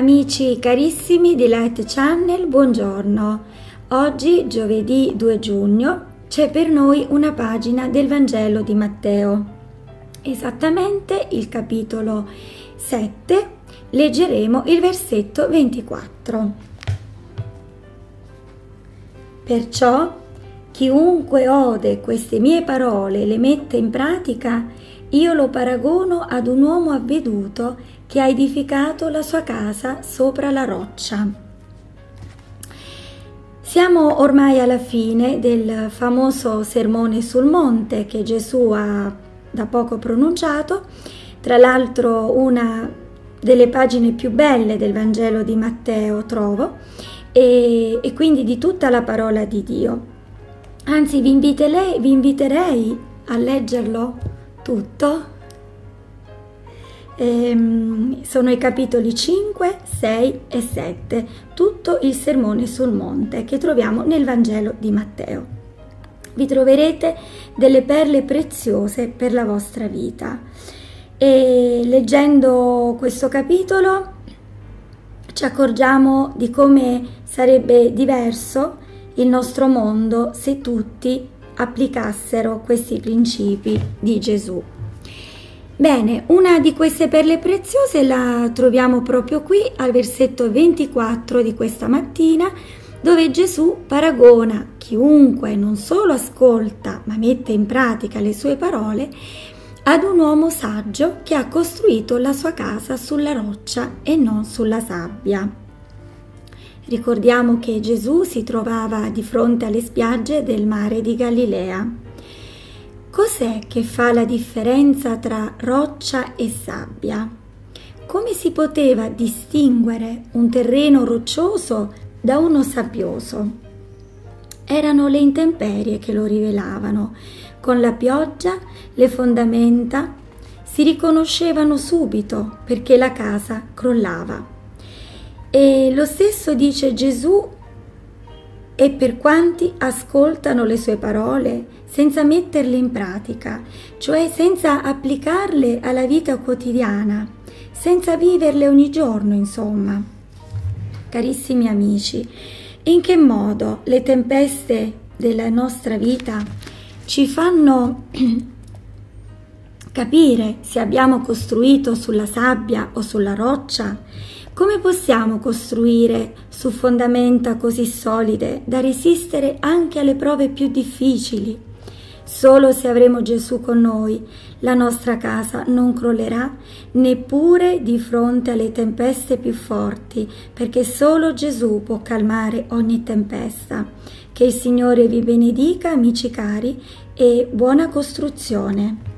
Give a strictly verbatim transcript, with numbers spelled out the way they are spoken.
Amici carissimi di Light Channel, buongiorno. Oggi, giovedì due giugno, c'è per noi una pagina del Vangelo di Matteo. Esattamente il capitolo sette, leggeremo il versetto ventiquattro. Perciò, chiunque ode queste mie parole e le mette in pratica, io lo paragono ad un uomo avveduto che ha edificato la sua casa sopra la roccia. Siamo ormai alla fine del famoso sermone sul monte che Gesù ha da poco pronunciato, tra l'altro una delle pagine più belle del Vangelo di Matteo, trovo, e, e quindi di tutta la parola di Dio. Anzi, vi inviterei, vi inviterei a leggerlo tutto. Ehm, sono i capitoli cinque, sei e sette, tutto il sermone sul monte che troviamo nel Vangelo di Matteo. Vi troverete delle perle preziose per la vostra vita e leggendo questo capitolo ci accorgiamo di come sarebbe diverso il nostro mondo se tutti applicassero questi principi di Gesù. Bene, una di queste perle preziose la troviamo proprio qui al versetto ventiquattro di questa mattina, dove Gesù paragona chiunque non solo ascolta ma mette in pratica le sue parole ad un uomo saggio che ha costruito la sua casa sulla roccia e non sulla sabbia. Ricordiamo che Gesù si trovava di fronte alle spiagge del mare di Galilea. Cos'è che fa la differenza tra roccia e sabbia? Come si poteva distinguere un terreno roccioso da uno sabbioso? Erano le intemperie che lo rivelavano. Con la pioggia le fondamenta si riconoscevano subito perché la casa crollava. E lo stesso dice Gesù: e per quanti ascoltano le sue parole senza metterle in pratica, cioè senza applicarle alla vita quotidiana, senza viverle ogni giorno, insomma. Carissimi amici, in che modo le tempeste della nostra vita ci fanno capire se abbiamo costruito sulla sabbia o sulla roccia? Come possiamo costruire su fondamenta così solide da resistere anche alle prove più difficili? Solo se avremo Gesù con noi, la nostra casa non crollerà neppure di fronte alle tempeste più forti, perché solo Gesù può calmare ogni tempesta. Che il Signore vi benedica, amici cari, e buona costruzione.